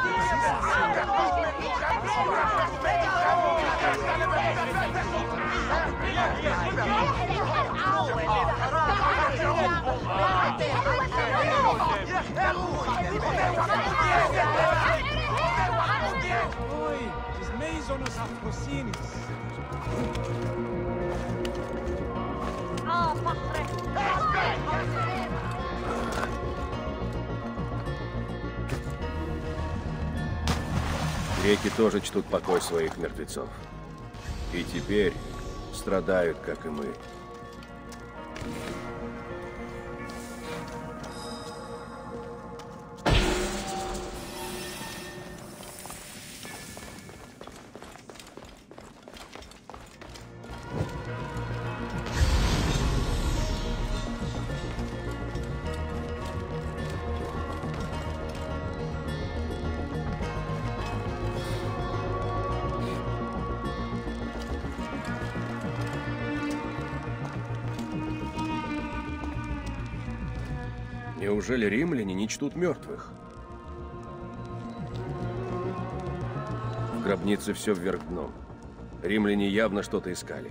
Oi, desmeison os afrosinis. Греки тоже чтут покой своих мертвецов. И теперь страдают, как и мы. Неужели римляне не чтут мертвых? В гробнице все вверх дном. Римляне явно что-то искали.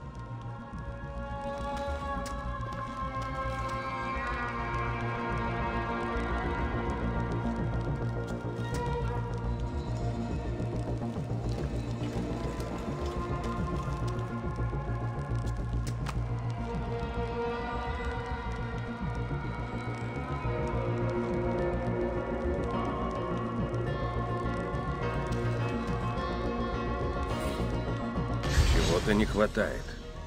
Чего-то не хватает.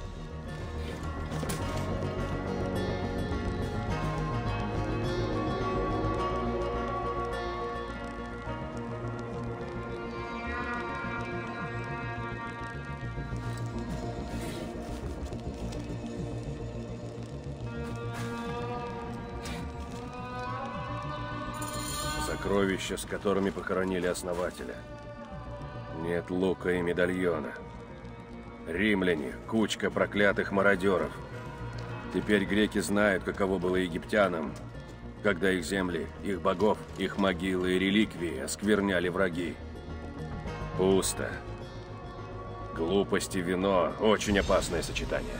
Сокровища, с которыми похоронили основателя. Нет лука и медальона. Римляне – кучка проклятых мародеров. Теперь греки знают, каково было египтянам, когда их земли, их богов, их могилы и реликвии оскверняли враги. Пусто. Глупость и вино – очень опасное сочетание.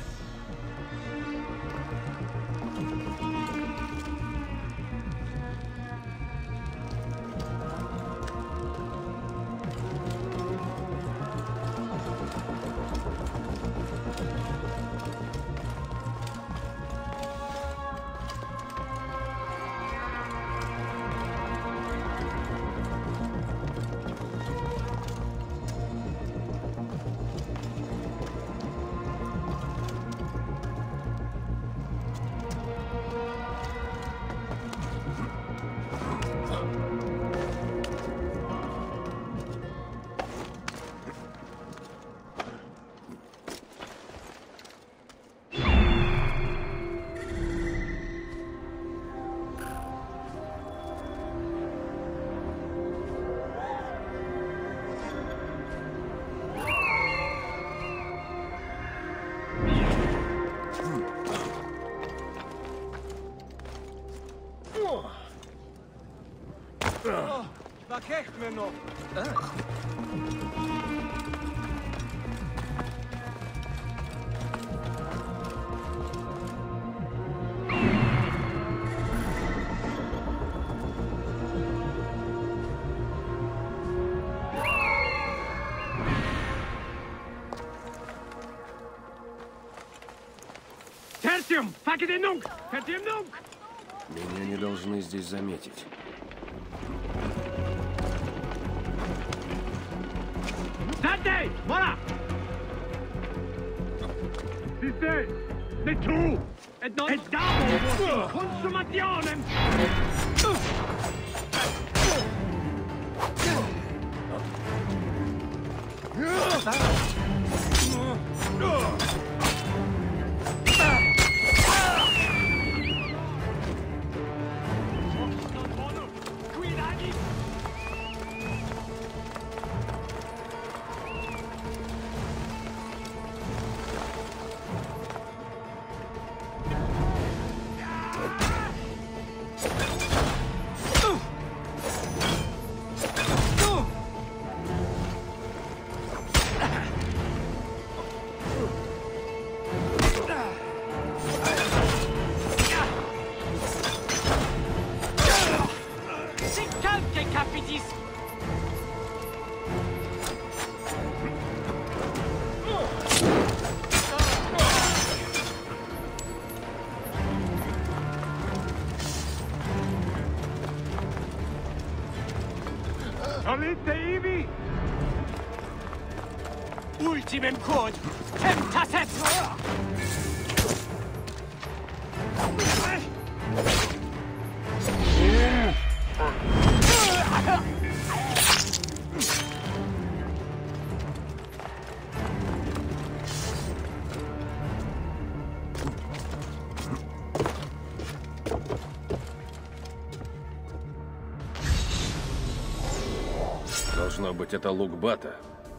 Меня не должны здесь заметить. Solite ibi! Ultimem cod! Temptatet! Должно быть, это лук Бата.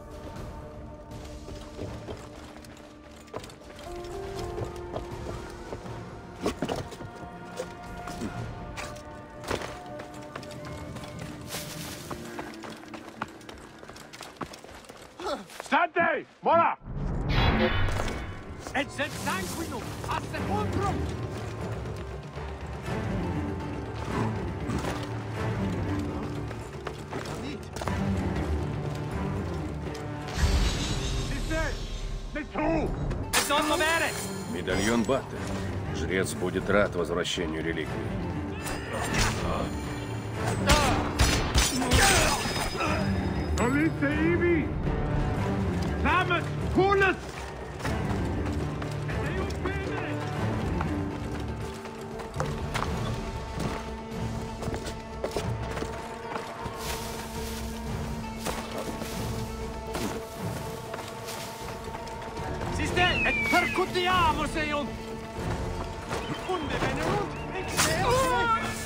Stante! Mola! Et sed sanguinum a sepulcrum! Non movere! Медальон Батты. Жрец будет рад возвращению реликвий. Solite ibi! Samet! Kulis! Siste et percutiamus eium! Unde venerunt excelsi!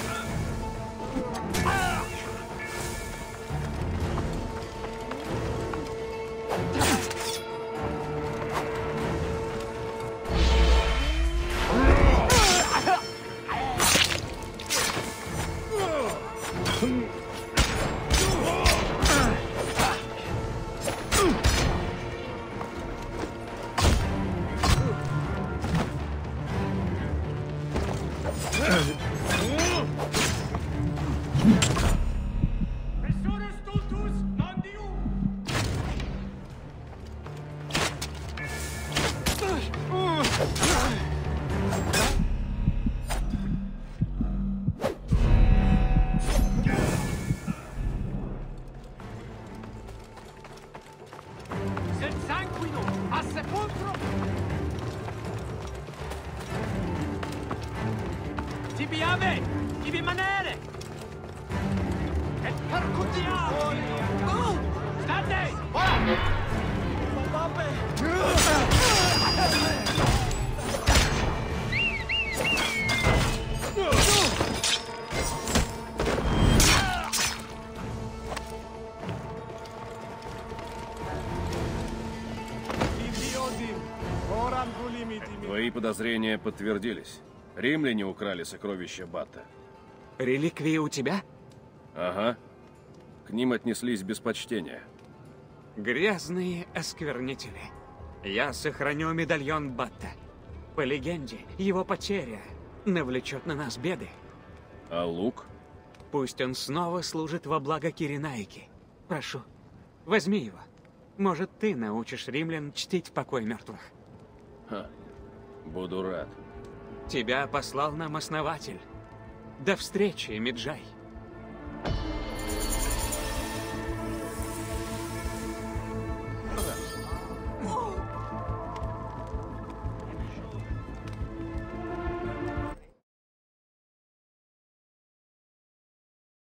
Messurus stultus non dium! Sed sanguinum a sepulcrum! Tibi ave, ibi manere! Et percutiamo! State! Ora! Idiotim! Oram pulimiti! Твои подозрения подтвердились. Римляне украли сокровища Бата. Реликвии у тебя? Ага. К ним отнеслись без почтения. Грязные осквернители. Я сохраню медальон Батта. По легенде, его потеря навлечет на нас беды. А лук? Пусть он снова служит во благо Киренаики. Прошу, возьми его. Может, ты научишь римлян чтить покой мертвых. Ха. Буду рад. Тебя послал нам Основатель. До встречи, Меджай.